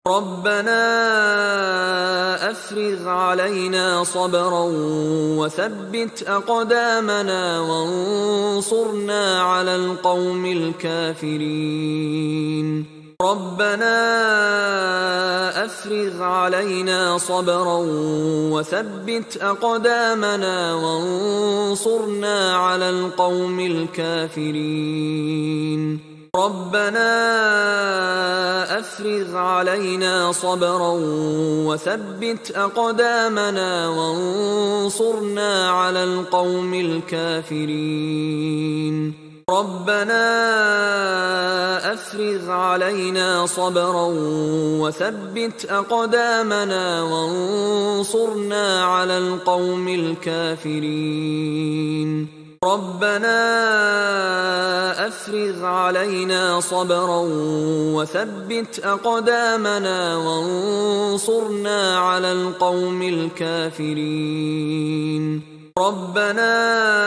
ربنا أفرغ علينا صبرا وثبت أقدامنا وانصرنا على القوم الكافرين. ربنا أفرغ علينا صبرا وثبت أقدامنا وانصرنا على القوم الكافرين. ربنا أفرغ علينا صبرا وثبت أقدامنا وانصرنا على القوم الكافرين. ربنا أفرغ علينا صبرا وثبت أقدامنا وانصرنا على القوم الكافرين. ربنا أفرغ علينا صبرا وثبت أقدامنا وانصرنا على القوم الكافرين. ربنا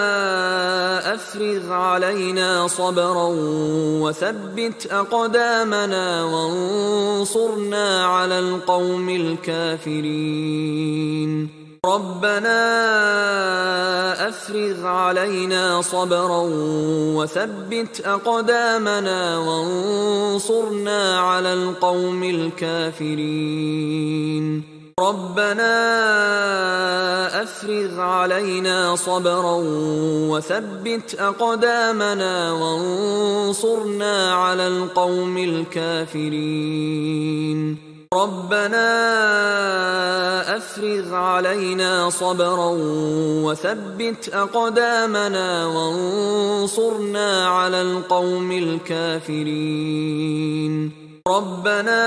أفرغ علينا صبرا وثبت أقدامنا وانصرنا على القوم الكافرين. ربنا أفرغ علينا صبرا وثبت أقدامنا وانصرنا على القوم الكافرين. ربنا أفرغ علينا صبرا وثبت أقدامنا وانصرنا على القوم الكافرين. ربنا أفرغ علينا صبرا وثبت أقدامنا وانصرنا على القوم الكافرين. ربنا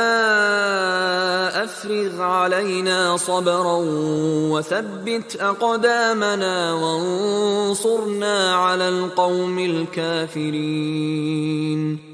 أفرغ علينا صبرا وثبت أقدامنا وانصرنا على القوم الكافرين.